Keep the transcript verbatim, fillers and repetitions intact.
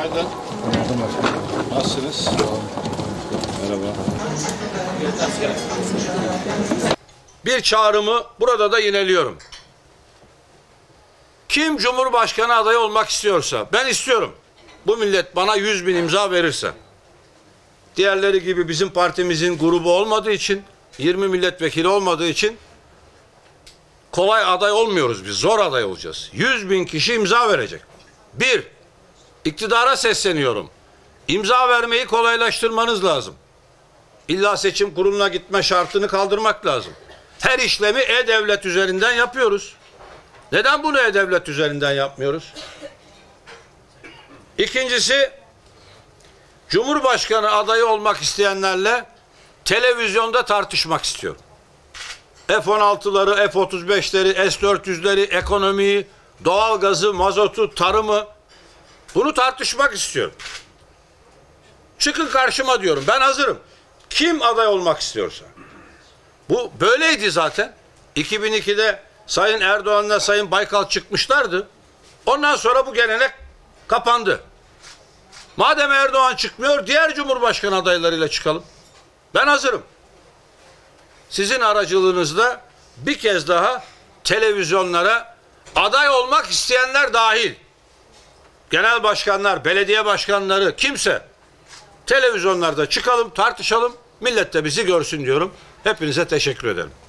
Günaydın. Nasılsınız? Merhaba. Bir çağrımı burada da yineliyorum. Kim Cumhurbaşkanı adayı olmak istiyorsa, ben istiyorum. Bu millet bana yüz bin imza verirse, diğerleri gibi bizim partimizin grubu olmadığı için, yirmi milletvekili olmadığı için kolay aday olmuyoruz biz, zor aday olacağız. Yüz bin kişi imza verecek. Bir, iktidara sesleniyorum. İmza vermeyi kolaylaştırmanız lazım. İlla seçim kuruluna gitme şartını kaldırmak lazım. Her işlemi e-devlet üzerinden yapıyoruz. Neden bunu e-devlet üzerinden yapmıyoruz? İkincisi, Cumhurbaşkanı adayı olmak isteyenlerle televizyonda tartışmak istiyorum. F on altıları, F otuz beşleri, S dört yüzleri, ekonomiyi, doğalgazı, mazotu, tarımı, bunu tartışmak istiyorum. Çıkın karşıma diyorum. Ben hazırım. Kim aday olmak istiyorsa. Bu böyleydi zaten. iki bin ikide Sayın Erdoğan'la Sayın Baykal çıkmışlardı. Ondan sonra bu gelenek kapandı. Madem Erdoğan çıkmıyor, diğer Cumhurbaşkanı adaylarıyla çıkalım. Ben hazırım. Sizin aracılığınızla bir kez daha televizyonlara aday olmak isteyenler dahil, genel başkanlar, belediye başkanları, kimse televizyonlarda çıkalım, tartışalım, millet de bizi görsün diyorum. Hepinize teşekkür ederim.